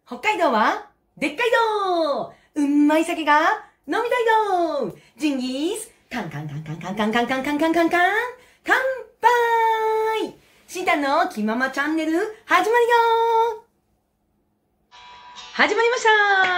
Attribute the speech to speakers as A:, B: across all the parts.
A: 北海道はでっかいどうんまい酒が飲みたいどジンギスカンカンカンカンカンカンカンカンカンカンカンカン乾杯シータンの気ままチャンネル始まりよ始まりま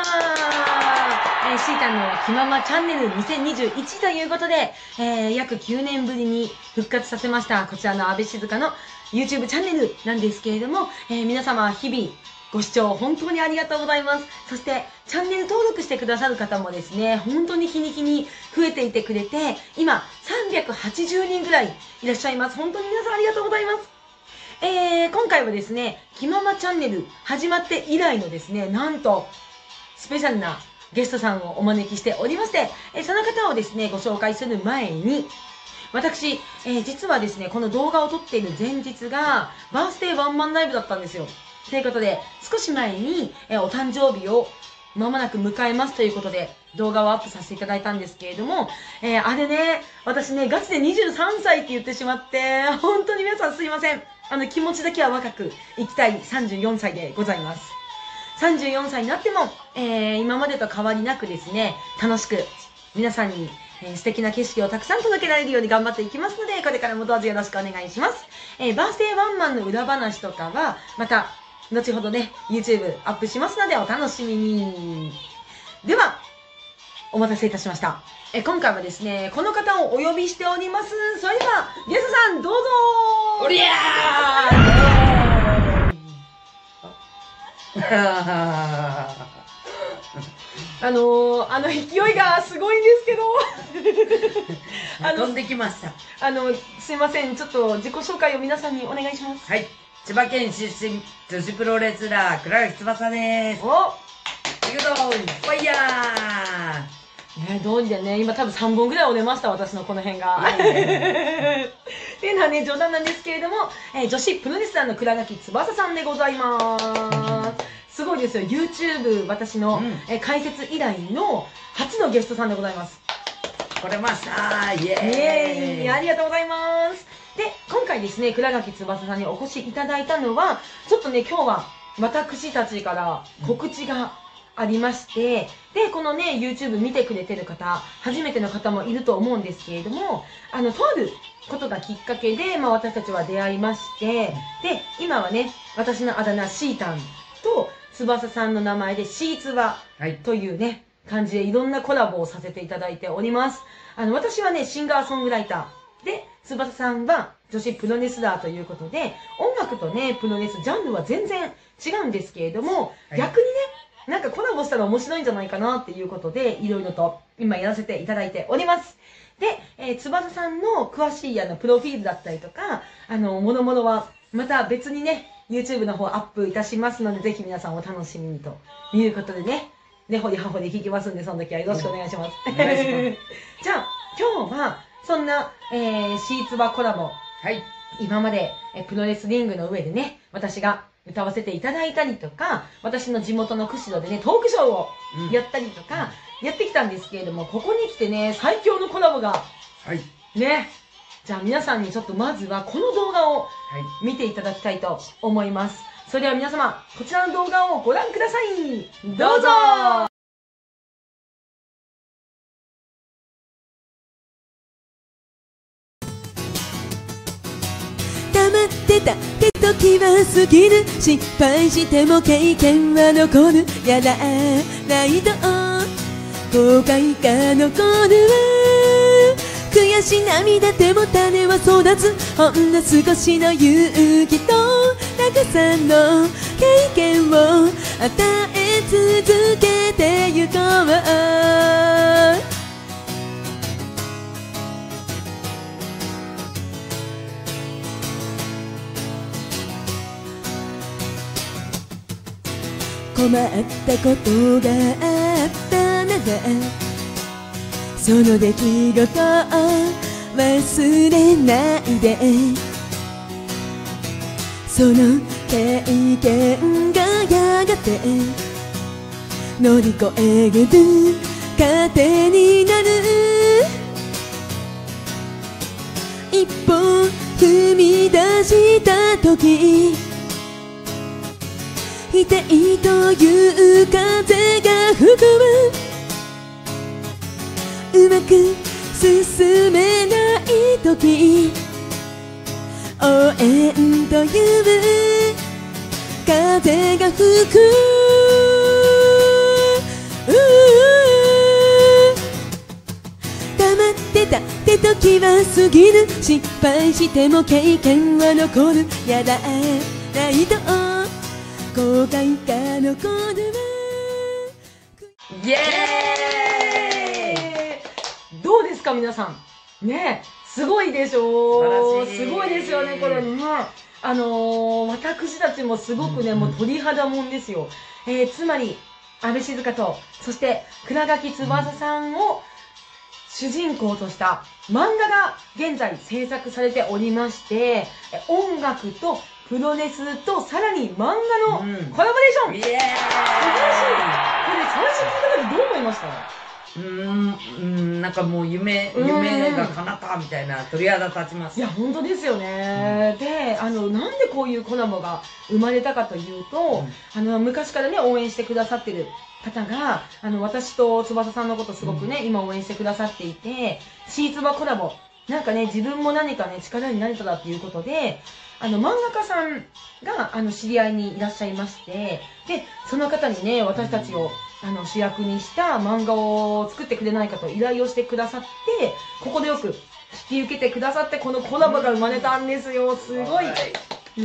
A: したシータンの気ままチャンネル2021ということで、約9年ぶりに復活させましたこちらの安倍静香の YouTube チャンネルなんですけれども、皆様日々ご視聴本当にありがとうございます。そしてチャンネル登録してくださる方もですね、本当に日に日に増えていてくれて、今380人ぐらいいらっしゃいます。本当に皆さんありがとうございます。今回はですね、気ままチャンネル始まって以来のですね、なんとスペシャルなゲストさんをお招きしておりまして、その方をですね、ご紹介する前に、私、実はですね、この動画を撮っている前日がバースデーワンマンライブだったんですよ。ということで、少し前に、お誕生日を間もなく迎えますということで、動画をアップさせていただいたんですけれども、あれね、私ね、ガチで23歳って言ってしまって、本当に皆さんすいません。気持ちだけは若く生きたい34歳でございます。34歳になっても、今までと変わりなくですね、楽しく皆さんに、素敵な景色をたくさん届けられるように頑張っていきますので、これからもどうぞよろしくお願いします。バースデーワンマンの裏話とかは、また、後ほどね、YouTube アップしますのでお楽しみに。では、お待たせいたしました。今回はですね、この方をお呼びしております。それでは、ゲストさんどうぞ
B: おりゃ
A: ー勢いがすごいんですけど。
B: 飛んできました。
A: すいません。ちょっと自己紹介を皆さんにお願いします。
B: はい。千葉県出身、女子プロレスラー、倉垣翼です。
A: お
B: 行くぞファイヤ
A: ーね、どうりでね、今多分3本ぐらい折れました、私のこの辺が。っていうのはね、冗談なんですけれども、女子プロレスラーの倉垣翼さんでございます。すごいですよ。YouTube 私の、解説以来の初のゲストさんでございます。
B: 来れましたイエーイ
A: ありがとうございます。で、今回ですね、倉垣翼さんにお越しいただいたのは、ちょっとね、今日は私たちから告知がありまして、で、このね、YouTube 見てくれてる方、初めての方もいると思うんですけれども、とあることがきっかけで、私たちは出会いまして、で、今はね、私のあだ名シータンと、翼さんの名前でシーツバというね、感じでいろんなコラボをさせていただいております。私はね、シンガーソングライターで、翼さんは女子プロレスラーということで、音楽とね、プロレス、ジャンルは全然違うんですけれども、逆にね、なんかコラボしたら面白いんじゃないかなっていうことで、いろいろと今やらせていただいております。で、翼さんの詳しいプロフィールだったりとか、もろもろはまた別にね、YouTube の方アップいたしますので、ぜひ皆さんお楽しみにということでね、根掘り葉掘り聞きますんで、その時はよろしくお願いします。じゃあ、今日は、そんな、シーツバコラボ。
B: はい。
A: 今まで、プロレスリングの上でね、私が歌わせていただいたりとか、私の地元の釧路でね、トークショーをやったりとか、やってきたんですけれども、ここに来てね、最強のコラボが、
B: はい。
A: ね。じゃあ皆さんにちょっとまずはこの動画を見ていただきたいと思います。それでは皆様、こちらの動画をご覧ください。どうぞ
C: 黙ってたって時は過ぎる失敗しても経験は残るやらないと後悔が残る悔し涙でも種は育つほんの少しの勇気とたくさんの経験を与え続けてゆこう困ったことがあったならその出来事を忘れないでその経験がやがて乗り越える糧になる一歩踏み出した時きたいという風が吹くうまく進めない時応援という風が吹く黙ってたって時は過ぎる失敗しても経験は残るやらないと後悔が残る
B: イエ
A: どうですか皆さんね。すごいでしょう。
B: 素晴らしい
A: すごいですよねこれね。私たちもすごくね、もう鳥肌もんですよ。つまり安倍静香とそして倉垣翼さんを主人公とした漫画が現在制作されておりまして、音楽とプロレスとさらに漫画のコラボレーション、
B: ーイエーイ
A: 素晴らしい。これ最初聞いた時どう思いました？
B: なんかもう夢が叶ったみたいな鳥肌立ちます。
A: いや本当ですよね。でなんでこういうコラボが生まれたかというと、昔からね応援してくださってる方が私と翼さんのことすごくね、今応援してくださっていて、シーツバコラボなんかね自分も何かね力になれたらっていうことで漫画家さんが知り合いにいらっしゃいまして、でその方にね私たちを主役にした漫画を作ってくれないかと依頼をしてくださって、快く引き受けてくださってこのコラボが生まれたんですよ。すごいねえ。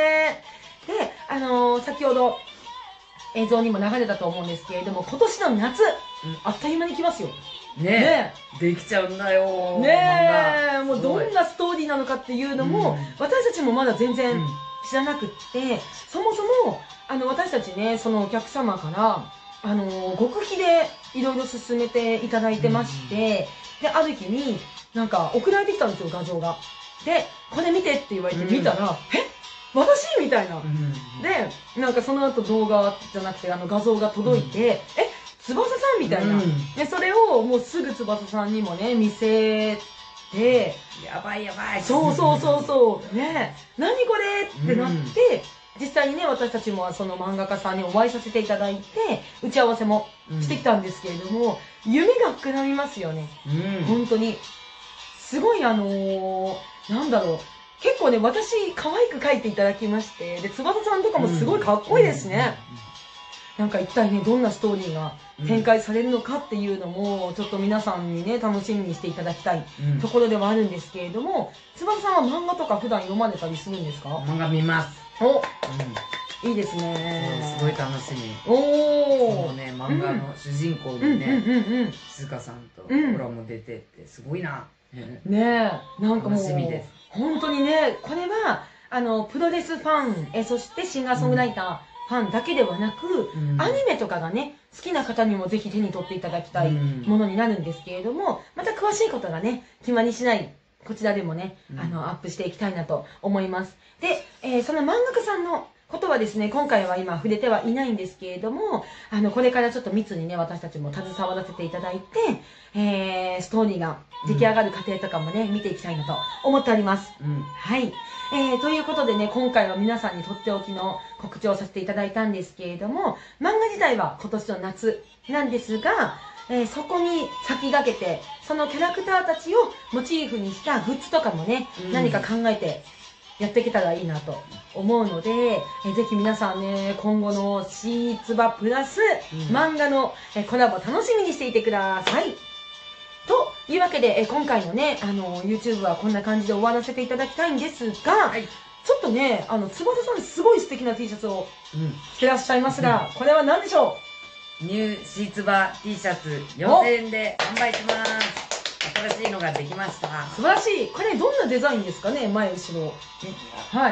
A: で先ほど映像にも流れたと思うんですけれども、今年の夏、あっという間に来ますよ
B: ねえ、できちゃうんだよ
A: ねえ。もうどんなストーリーなのかっていうのも、私たちもまだ全然知らなくって、そもそも私たちねそのお客様から極秘でいろいろ進めていただいてまして、である日になんか送られてきたんですよ画像が。でこれ見てって言われて見たら、私みたいな。でなんかその後動画じゃなくて画像が届いて、翼さんみたいな。でそれをもうすぐ翼さんにもね見せて、
B: やばいやばい。
A: そうね、何これってなって、実際にね私たちもその漫画家さんにお会いさせていただいて打ち合わせもしてきたんですけれども、夢が膨らみますよね。本当にすごいなんだろう、結構ね私可愛く描いていただきまして、で翼さんとかもすごいかっこいいですね。なんか一体ねどんなストーリーが展開されるのかっていうのもちょっと皆さんにね楽しみにしていただきたいところではあるんですけれども、翼さんは漫画とか普段読まれたりするんですか？
B: 漫画見ます。
A: いいですね。
B: すごい楽しみ。
A: お
B: お。ね、漫画の主人公にね、静香さんとコラも出てってすごいな。
A: ねえ、なんかもう
B: 楽しみです。
A: 本当にね、これはプロレスファン、そしてシンガーソングライターファンだけではなく、アニメとかがね好きな方にもぜひ手に取っていただきたいものになるんですけれども、また詳しいことがね決まり次第こちらでもねアップしていきたいなと思います。で、その漫画家さんのことはですね、今回は今触れてはいないんですけれども、これからちょっと密にね私たちも携わらせていただいて、ストーリーが出来上がる過程とかもね見ていきたいなと思っております。はい、ということでね、今回は皆さんにとっておきの告知をさせていただいたんですけれども、漫画自体は今年の夏なんですが、そこに先駆けてそのキャラクターたちをモチーフにしたグッズとかもね、何か考えてやっていけたらいいなと思うので、ぜひ皆さんね今後のシーツバプラス漫画のコラボ楽しみにしていてください。というわけで今回のねYouTube はこんな感じで終わらせていただきたいんですが、ちょっとね翼さんすごい素敵な T シャツを着てらっしゃいますが、これは何でしょ
B: う？ニューシーツバ T シャツ4000円で販売します。新しいのができました。
A: 素晴らしい。これどんなデザインですかね、前後ろ。はい。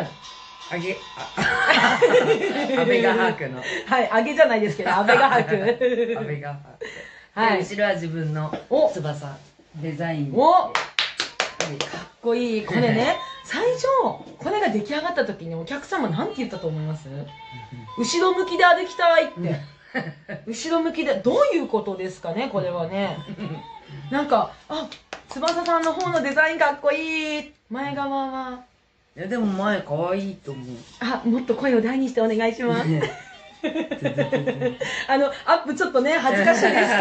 B: 安倍画伯の。
A: はい、揚げじゃないですけど、安倍画伯。
B: 安倍画伯。はい。後ろは自分の翼デザイン。
A: かっこいい。これね、最初これが出来上がった時にお客様なんて言ったと思います？後ろ向きで歩きたいって。後ろ向きでどういうことですかね、これはね。なんか翼さんの方のデザインかっこいい。前側は。
B: いやでも前可愛いと思う。
A: もっと声を大にしてお願いします。 アップちょっとね、恥ずかしいですけど。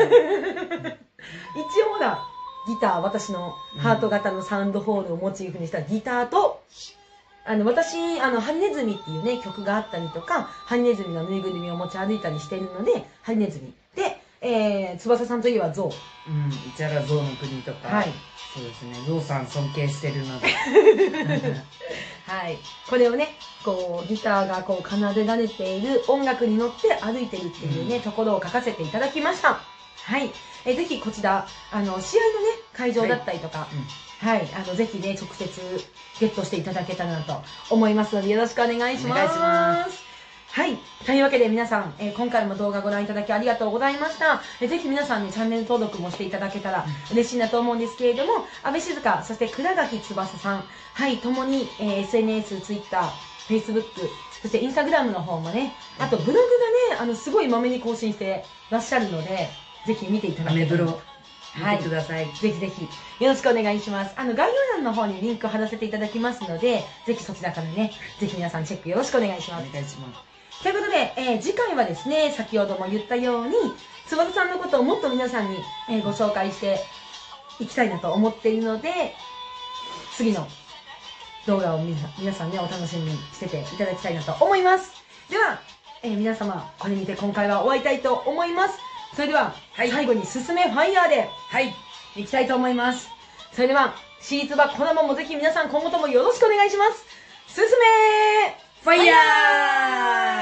A: 一応ほら、ギター、私のハート型のサウンドホールをモチーフにしたギターと、私、ハリネズミっていうね、曲があったりとか、ハリネズミのぬいぐるみを持ち歩いたりしているので、ハリネズミ。で、翼さんといえばゾウ。
B: 市原ゾウの国とか。
A: はい。
B: そうですね。ゾウさん尊敬してるので。
A: はい。これをね、こう、ギターがこう奏でられている音楽に乗って歩いてるっていうね、ところを書かせていただきました。はい。ぜひこちら、試合のね、会場だったりとか、はい。ぜひね、直接ゲットしていただけたらなと思いますので、よろしくお願いします。
B: お願いします。
A: はい。というわけで皆さん、今回も動画ご覧いただきありがとうございました。ぜひ皆さんにチャンネル登録もしていただけたら嬉しいなと思うんですけれども、安倍静香、そして倉垣翼さん、はい、ともに、SNS、Twitter、Facebook、そして Instagram の方もね、あとブログがね、すごいまめに更新してらっしゃるので、ぜひ見ていただけたら。
B: 見てください。
A: ぜひぜひ、よろしくお願いします。概要欄の方にリンク貼らせていただきますので、ぜひそちらからね、ぜひ皆さんチェックよろしくお願いします。
B: お願いします。
A: ということで、次回はですね、先ほども言ったように、翼さんのことをもっと皆さんに、ご紹介していきたいなと思っているので、次の動画を皆さんね、お楽しみにしてていただきたいなと思います。では、皆様、これにて今回は終わりたいと思います。それでは、はい、最後にすすめファイヤーで、はい、いきたいと思います。それでは、シーツバコラボもぜひ皆さん今後ともよろしくお願いします。すすめファイヤー